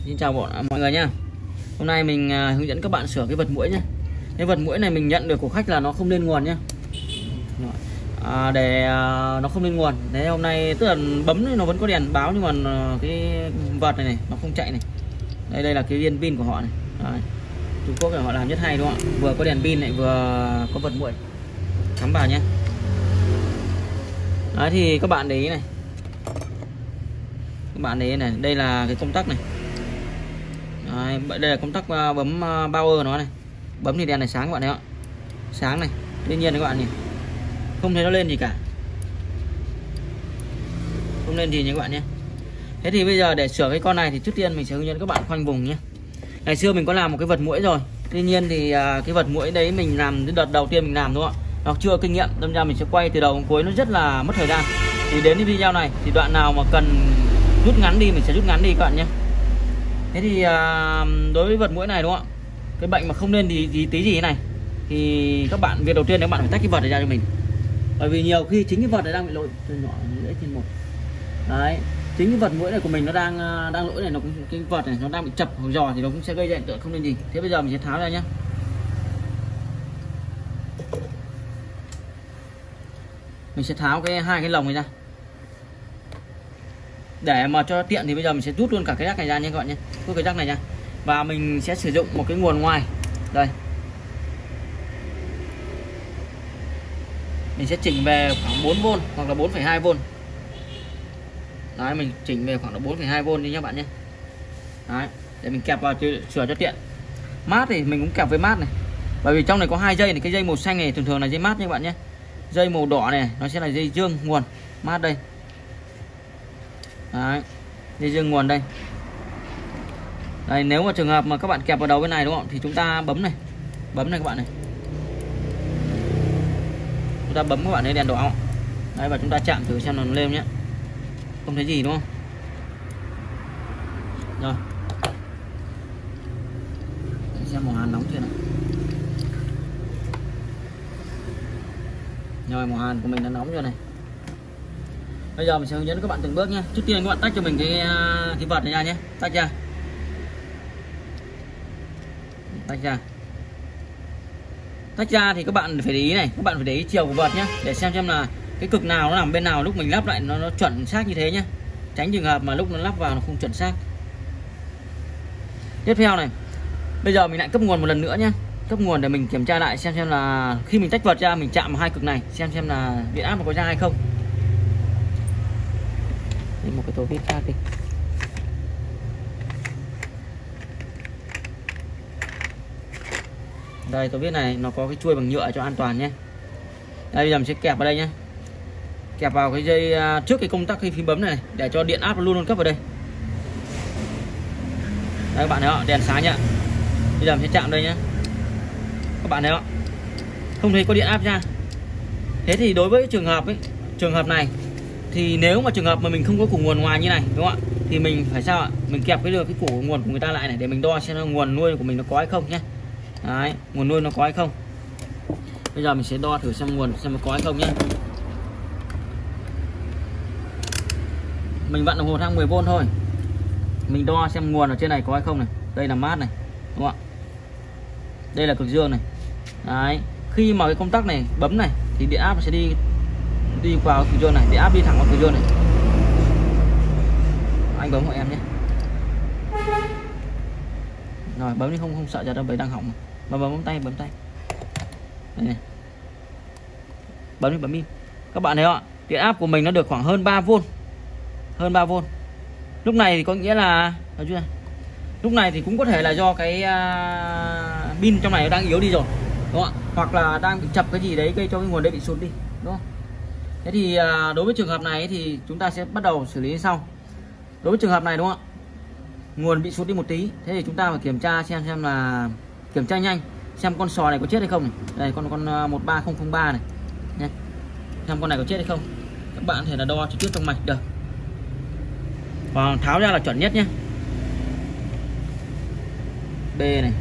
Xin chào mọi người nhá. Hôm nay mình hướng dẫn các bạn sửa cái vật muỗi nhé. Cái vật muỗi này mình nhận được của khách là nó không lên nguồn nhá. Để nó không lên nguồn. Thế hôm nay tức là bấm nó vẫn có đèn báo nhưng mà cái vật này nó không chạy này. Đây là cái viên pin của họ này. Đấy. Trung Quốc là họ làm rất hay đúng không ạ? Vừa có đèn pin lại vừa có vật muỗi cắm vào nhé. Đấy thì các bạn để ý này. Các bạn để ý này, đây là cái công tắc này. Đấy, đây là công tắc bấm power nó này. Bấm thì đèn này sáng các bạn thấy không? Sáng này. Tuy nhiên các bạn nhìn không thấy nó lên gì cả. Không lên gì nha các bạn nhé. Thế thì bây giờ để sửa cái con này thì trước tiên mình sẽ hướng dẫn các bạn khoanh vùng nhé. Ngày xưa mình có làm một cái vật muỗi rồi. Tuy nhiên thì cái vật muỗi đấy mình làm cái đợt đầu tiên mình làm đúng không ạ? Nó chưa kinh nghiệm, đâm ra mình sẽ quay từ đầu đến cuối nó rất là mất thời gian. Thì đến cái video này thì đoạn nào mà cần rút ngắn đi mình sẽ rút ngắn đi các bạn nhé. Thế thì đối với vật muỗi này đúng không ạ? Cái bệnh mà không nên tí gì thế này thì các bạn việc đầu tiên các bạn phải tách cái vật này ra cho mình. Bởi vì nhiều khi chính cái vật này đang bị lỗi nhỏ dễ trên một. Đấy, chính cái vật muỗi này của mình nó đang lỗi này, nó cũng cái vật này nó đang bị chập hoặc giò thì nó cũng sẽ gây ra hiện tượng không nên gì. Thế bây giờ mình sẽ tháo ra nhé. Mình sẽ tháo hai cái lồng này ra. Để mà cho tiện thì bây giờ mình sẽ rút luôn cả cái rác này ra nha các bạn nhé. Rút cái rác này ra. Và mình sẽ sử dụng một cái nguồn ngoài. Đây. Mình sẽ chỉnh về khoảng 4V hoặc là 4,2V. Đấy, mình chỉnh về khoảng là 4,2V đi nha bạn nhé. Đấy, để mình kẹp vào sửa cho tiện. Mát thì mình cũng kẹp với mát này. Bởi vì trong này có hai dây này, cái dây màu xanh này thường thường là dây mát nha các bạn nhé. Dây màu đỏ này nó sẽ là dây dương nguồn mát đây. Đấy, dây dương nguồn đây. Đây, nếu mà trường hợp mà các bạn kẹp vào đầu bên này đúng không thì chúng ta bấm này. Bấm này các bạn này. Chúng ta bấm các bạn thấy đèn đỏ không? Đấy, và chúng ta chạm thử xem nó lên nhé. Không thấy gì đúng không? Rồi. Để xem màu hàn nóng chưa này. Rồi, màu hàn của mình đã nóng rồi này. Bây giờ mình sẽ hướng dẫn các bạn từng bước nhé. Trước tiên các bạn tách cho mình cái vật này ra nhé. Tách ra. Tách ra. Tách ra thì các bạn phải để ý này, các bạn phải để ý chiều của vật nhé, để xem là cái cực nào nó nằm bên nào lúc mình lắp lại nó chuẩn xác như thế nhé. Tránh trường hợp mà lúc nó lắp vào nó không chuẩn xác. Tiếp theo này, bây giờ mình lại cấp nguồn một lần nữa nhé. Cấp nguồn để mình kiểm tra lại xem là khi mình tách vật ra mình chạm vào hai cực này xem là điện áp nó có ra hay không. Đây, một cái tô vít khác đi. Đây, tô vít này nó có cái chuôi bằng nhựa cho an toàn nhé. Đây, bây giờ mình sẽ kẹp vào đây nhé. Kẹp vào cái dây trước cái công tắc khi phím bấm này để cho điện áp nó luôn luôn cấp vào đây. Đây các bạn thấy không? Đèn sáng nhá. Bây giờ mình sẽ chạm đây nhé. Các bạn thấy không? Không thấy có điện áp ra. Thế thì đối với trường hợp này thì nếu mà trường hợp mà mình không có củ nguồn ngoài như này đúng không ạ? Thì mình phải sao ạ? Mình kẹp cái củ nguồn của người ta lại này để mình đo xem là nguồn nuôi của mình nó có hay không nhé. Đấy, nguồn nuôi nó có hay không. Bây giờ mình sẽ đo thử xem nguồn xem nó có hay không nhé. Mình vặn đồng hồ thang 10V thôi. Mình đo xem nguồn ở trên này có hay không này. Đây là mát này, đúng không ạ? Đây là cực dương này. Đấy, khi mà cái công tắc này bấm này thì điện áp sẽ đi vào cực dương này, điện áp đi thẳng vào cực dương này. Anh bấm hộ em nhé. Rồi, bấm đi không sợ giật đâu, bởi đang hỏng mà. Bấm tay. Đây này. Bấm đi. Các bạn thấy không ạ? Điện áp của mình nó được khoảng hơn 3V. Hơn 3V. Lúc này thì có nghĩa là lúc này thì cũng có thể là do cái pin trong này nó đang yếu đi rồi, đúng không ạ? Hoặc là đang bị chập cái gì đấy gây cho cái nguồn đấy bị sụt đi, đúng không? Thế thì đối với trường hợp này thì chúng ta sẽ bắt đầu xử lý sau. Đối với trường hợp này đúng không ạ? Nguồn bị sụt đi một tí, thế thì chúng ta phải kiểm tra xem là kiểm tra nhanh xem con sò này có chết hay không này. Đây con 13003 này nhé. Xem con này có chết hay không. Các bạn có thể là đo trực tiếp trong mạch được. Còn tháo ra là chuẩn nhất nhé. B này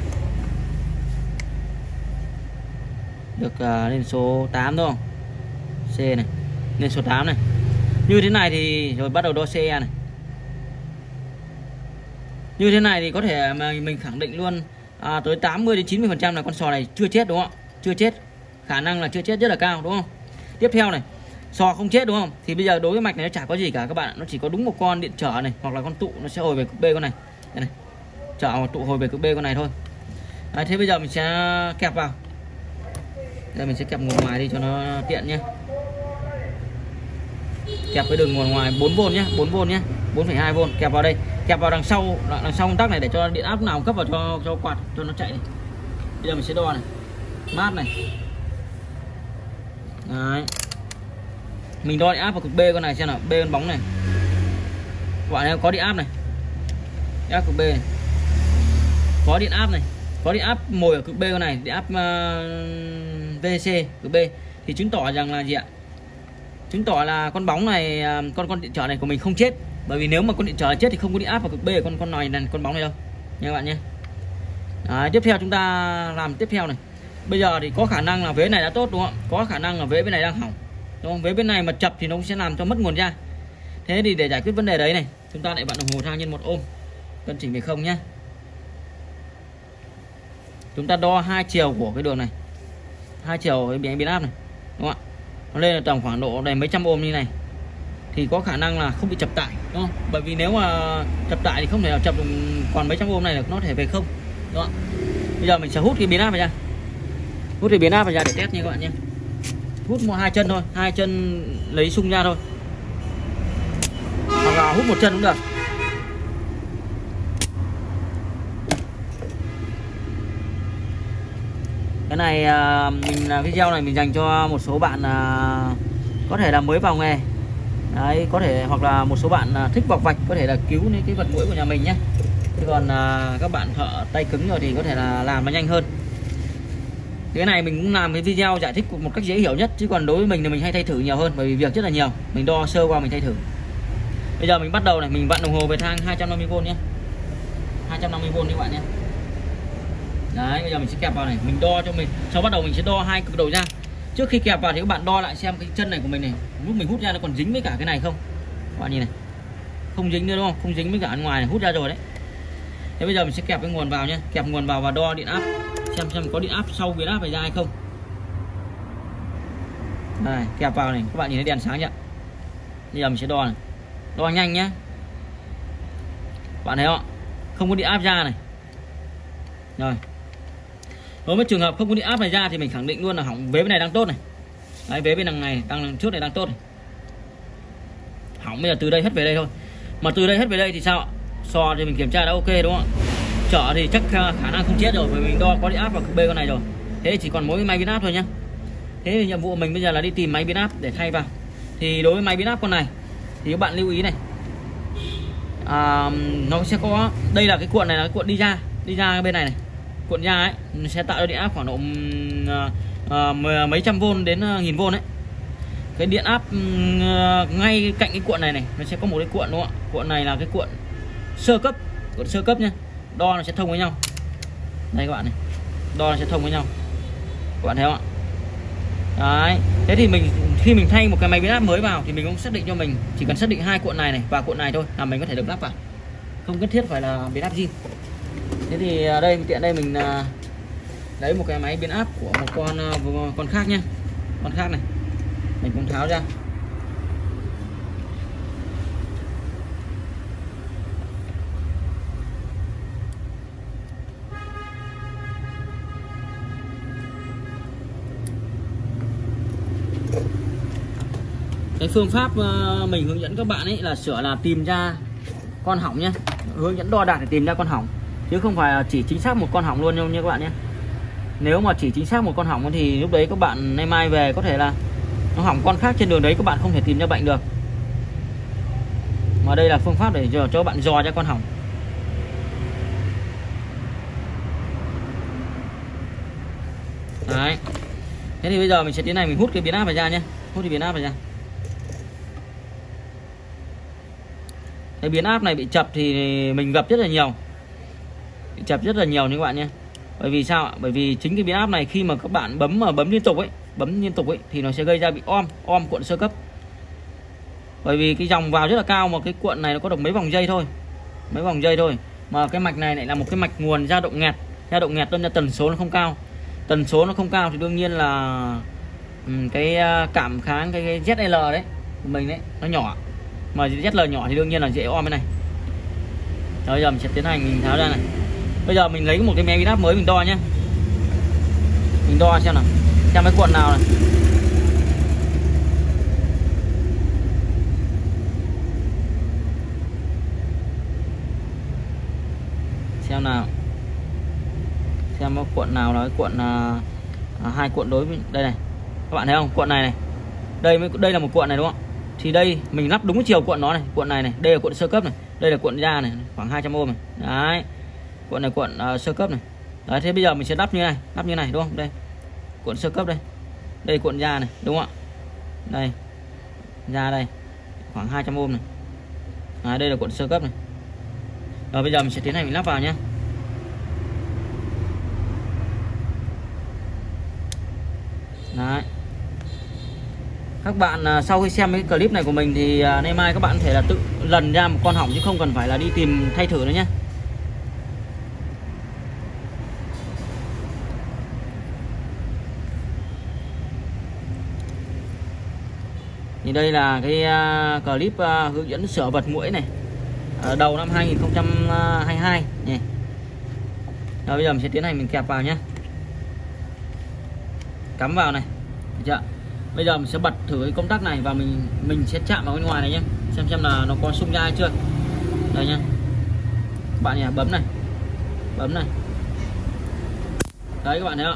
được lên số 8 đúng không? C này lên số 8 này. Như thế này thì rồi bắt đầu đo CE này. Như thế này thì có thể mà mình khẳng định luôn tới 80 đến 90% là con sò này chưa chết, đúng không? Chưa chết. Khả năng là chưa chết rất là cao, đúng không? Tiếp theo này, sò không chết đúng không? Thì bây giờ đối với mạch này nó chả có gì cả các bạn, nó chỉ có đúng một con điện trở này hoặc là con tụ nó sẽ hồi về cực B con này. Đây này. Trở hoặc tụ hồi về cực B con này thôi. Đấy, thế bây giờ mình sẽ kẹp vào. Đây mình sẽ kẹp nguồn ngoài đi cho nó tiện nhé. Kẹp với đường nguồn ngoài 4V nhé, 4V nhé, 4,2V kẹp vào đây, kẹp vào đằng sau công tắc này để cho điện áp nào cấp vào cho quạt cho nó chạy này. Bây giờ mình sẽ đo này, mát này. Đấy. Mình đo điện áp vào cực B con này xem nào, B con bóng này. Các bạn có điện áp này, điện áp cực B này. Có điện áp này, có điện áp mồi ở cực B con này, điện áp VC cực B thì chứng tỏ rằng là gì ạ? Chứng tỏ là con bóng này, con điện trở này của mình không chết. Bởi vì nếu mà con điện trở chết thì không có điện áp vào cực B con này con bóng này đâu nha các bạn nhé. Đấy, tiếp theo chúng ta làm tiếp theo này. Bây giờ thì có khả năng là vế này đã tốt đúng không? Có khả năng là vế bên này đang hỏng. Đúng không? Vế bên này mà chập thì nó cũng sẽ làm cho mất nguồn ra. Thế thì để giải quyết vấn đề đấy này, chúng ta lại vặn đồng hồ thang nhân 1 ohm. Cân chỉnh về không nhé. Chúng ta đo hai chiều của cái đường này. Hai chiều cái biến áp này. Đúng không ạ? Nó lên là tầm khoảng độ đầy mấy trăm ohm như này thì có khả năng là không bị chập tải, đúng không? Bởi vì nếu mà chập tải thì không thể nào chập được còn mấy trăm ohm này được, nó thể về không. Đúng không? Bây giờ mình sẽ hút cái biến áp vào ra. Hút cái biến áp vào ra để test nha các bạn nhé. Hút hai chân thôi, hai chân lấy xung ra thôi. Hoặc là hút một chân cũng được. Cái này video này mình dành cho một số bạn có thể là mới vào nghề. Đấy, có thể hoặc là một số bạn thích vọc vạch có thể là cứu những cái vật mũi của nhà mình nhé. Chứ còn các bạn thợ tay cứng rồi thì có thể là làm nó nhanh hơn. Cái này mình cũng làm cái video giải thích một cách dễ hiểu nhất, chứ còn đối với mình thì mình hay thay thử nhiều hơn bởi vì việc rất là nhiều. Mình đo sơ qua mình thay thử. Bây giờ mình bắt đầu này, mình vặn đồng hồ về thang 250V nhé. 250V các bạn nhé. Đấy, bây giờ mình sẽ kẹp vào này, mình đo cho mình. Sau bắt đầu mình sẽ đo hai cực đầu ra. Trước khi kẹp vào thì các bạn đo lại xem cái chân này của mình này, lúc mình hút ra nó còn dính với cả cái này không. Các bạn nhìn này. Không dính nữa đúng không? Không dính với cả bên ngoài này, hút ra rồi đấy. Thế bây giờ mình sẽ kẹp cái nguồn vào nhé. Kẹp nguồn vào và đo điện áp. Xem có điện áp sau biến áp phải ra hay không. Đây, kẹp vào này, các bạn nhìn thấy đèn sáng chưa? Bây giờ mình sẽ đo này. Đo nhanh nhé. Bạn thấy không? Không có điện áp ra này. Rồi. Đối với trường hợp không có điện áp này ra thì mình khẳng định luôn là hỏng, vế bên này đang tốt này. Đấy, vế bên đằng này đang trước này đang tốt này. Hỏng bây giờ từ đây hết về đây thôi. Mà từ đây hết về đây thì sao? Sò thì mình kiểm tra đã ok đúng không ạ? Chở thì chắc khả năng không chết rồi bởi mình đo có điện áp vào cực B con này rồi. Thế chỉ còn mỗi máy biến áp thôi nhá. Thế thì nhiệm vụ của mình bây giờ là đi tìm máy biến áp để thay vào. Thì đối với máy biến áp con này thì các bạn lưu ý này. Nó sẽ có, đây là cái cuộn này là cái cuộn đi ra bên này này. Cuộn ra ấy nó sẽ tạo ra điện áp khoảng độ mấy trăm V đến 1000V đấy. Cái điện áp ngay cạnh cái cuộn này này nó sẽ có một cái cuộn đúng không ạ? Cuộn này là cái cuộn sơ cấp nhá. Đo nó sẽ thông với nhau. Đây các bạn này. Đo nó sẽ thông với nhau. Các bạn thấy không ạ? Đấy. Thế thì khi mình thay một cái máy biến áp mới vào thì mình cũng xác định cho mình chỉ cần xác định hai cuộn này và cuộn này thôi là mình có thể được lắp vào. Không nhất thiết phải là biến áp zin. Thế thì đây tiện đây mình lấy một cái máy biến áp của một con khác nhé. Con khác này. Mình cũng tháo ra. Cái phương pháp mình hướng dẫn các bạn ấy là sửa là tìm ra con hỏng nhé. Hướng dẫn đo đạc để tìm ra con hỏng, chứ không phải là chỉ chính xác một con hỏng luôn đâu nha các bạn nhé. Nếu mà chỉ chính xác một con hỏng thì lúc đấy các bạn nay mai về có thể là nó hỏng con khác trên đường đấy, các bạn không thể tìm ra bệnh được. Mà đây là phương pháp để cho bạn dò ra con hỏng. Đấy. Thế thì bây giờ mình sẽ tiến hành mình hút cái biến áp này ra nhé. Hút cái biến áp này ra. Cái biến áp này bị chập thì mình gặp rất là nhiều. Bị chập rất là nhiều nha các bạn nhé. Bởi vì sao ạ? Bởi vì chính cái biến áp này khi mà các bạn bấm liên tục ấy, thì nó sẽ gây ra bị om cuộn sơ cấp. Bởi vì cái dòng vào rất là cao mà cái cuộn này nó có được mấy vòng dây thôi. mà cái mạch này lại là một cái mạch nguồn dao động nghẹt. Dao động nghẹt nên là tần số nó không cao. Tần số nó không cao thì đương nhiên là cái cảm kháng cái ZL đấy của mình đấy nó nhỏ, mà ZL nhỏ thì đương nhiên là dễ om cái này. Rồi bây giờ mình sẽ tiến hành mình tháo ra này. Bây giờ mình lấy một cái máy biến áp mới mình đo nhé. Mình đo xem nào, xem cái cuộn nào này. Xem nào, xem có cuộn nào là cái cuộn hai cuộn đối với đây này, các bạn thấy không? Cuộn này này, đây là một cuộn này đúng không? Thì đây mình lắp đúng cái chiều cuộn nó này, cuộn này này, đây là cuộn sơ cấp này, đây là cuộn ra này, khoảng 200 ohm này, đấy, cuộn này cuộn sơ cấp này, đấy. Thế bây giờ mình sẽ lắp như này đúng không? Đây cuộn sơ cấp đây cuộn ra này đúng không ạ? Đây ra đây khoảng 200 ohm này, đấy, đây là cuộn sơ cấp này. Rồi bây giờ mình sẽ tiến hành mình lắp vào nhé. Đấy. Các bạn sau khi xem cái clip này của mình thì nay mai các bạn có thể là tự lần ra một con hỏng chứ không cần phải là đi tìm thay thử nữa nhé. Thì đây là cái clip hướng dẫn sửa vật muỗi này đầu năm 2022 nhỉ. Rồi bây giờ mình sẽ tiến hành mình kẹp vào nhé, cắm vào này, được chưa? Bây giờ mình sẽ bật thử cái công tắc này và mình sẽ chạm vào bên ngoài này nhé, xem là nó có xung ra hay chưa. Đây nhá, các bạn nhỉ, bấm này, đấy các bạn thấy không?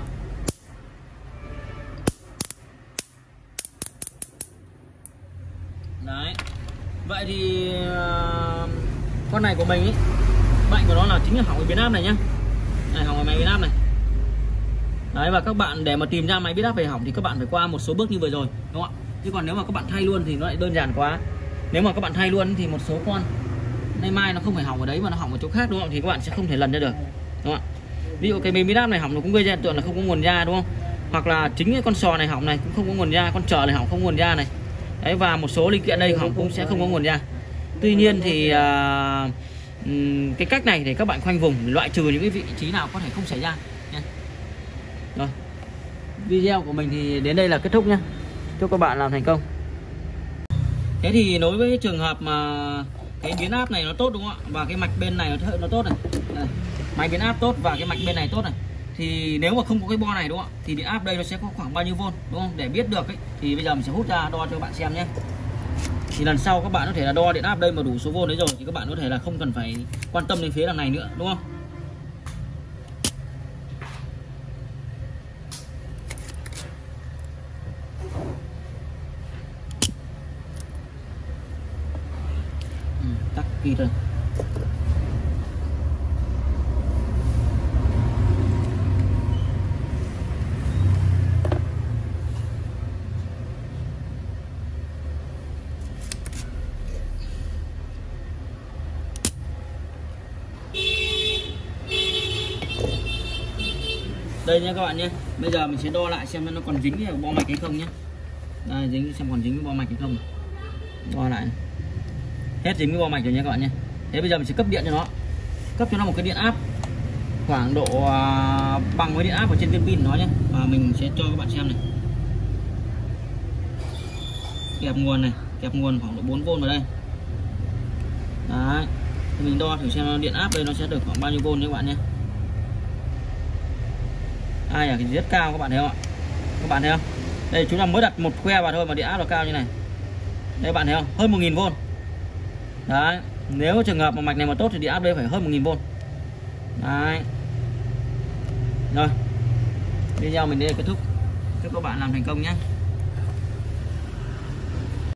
Đấy. Vậy thì con này của mình ý, bệnh của nó là chính là hỏng cái biến áp này nhá. Này, hỏng cái máy biến áp này. Đấy, và các bạn để mà tìm ra máy biến áp về hỏng thì các bạn phải qua một số bước như vừa rồi đúng không ạ? Chứ còn nếu mà các bạn thay luôn thì nó lại đơn giản quá. Nếu mà các bạn thay luôn thì một số con nay mai nó không phải hỏng ở đấy mà nó hỏng ở chỗ khác đúng không? Thì các bạn sẽ không thể lần ra được đúng không ạ? Ví dụ cái máy biến áp này hỏng nó cũng gây ra hiện tượng là không có nguồn ra đúng không? Hoặc là chính cái con sò này hỏng này cũng không có nguồn ra, con chở này hỏng không có nguồn ra này. Đấy, và một số linh kiện đây hỏng cũng sẽ không có nguồn ra. Tuy nhiên thì cái cách này để các bạn khoanh vùng loại trừ những cái vị trí nào có thể không xảy ra nha. Rồi, video của mình thì đến đây là kết thúc nhé. Chúc các bạn làm thành công. Thế thì đối với trường hợp mà cái biến áp này nó tốt đúng không ạ, và cái mạch bên này nó tốt này, đây, máy biến áp tốt và cái mạch bên này tốt này, thì nếu mà không có cái bo này đúng không ạ, thì điện áp đây nó sẽ có khoảng bao nhiêu vôn đúng không? Để biết được ấy, thì bây giờ mình sẽ hút ra đo cho các bạn xem nhé. Thì lần sau các bạn có thể là đo điện áp đây mà đủ số vôn đấy rồi thì các bạn có thể là không cần phải quan tâm đến phía đằng này nữa đúng không? Tắt kỳ rồi. Đây nha các bạn nhé. Bây giờ mình sẽ đo lại xem nó còn dính vào bo mạch hay không nhé. Đây, dính xem còn dính với bo mạch hay không. Đo lại. Hết dính với bo mạch rồi nha các bạn nhé. Thế bây giờ mình sẽ cấp điện cho nó. Cấp cho nó một cái điện áp khoảng độ bằng với điện áp ở trên cái pin nó nhé. Và mình sẽ cho các bạn xem này. Kẹp nguồn khoảng độ 4V vào đây. Đấy. Thì mình đo thử xem điện áp đây nó sẽ được khoảng bao nhiêu V nha các bạn nhé. Ai à, cái rất cao các bạn thấy không ạ? Các bạn thấy không? Đây chúng ta mới đặt một que vào thôi mà điện áp là cao như này. Đây các bạn thấy không? Hơn 1000V. Đấy, nếu trường hợp mà mạch này mà tốt thì điện áp đây phải hơn 1000V. Đấy. Rồi. Video mình đây là kết thúc. Chúc các bạn làm thành công nhé.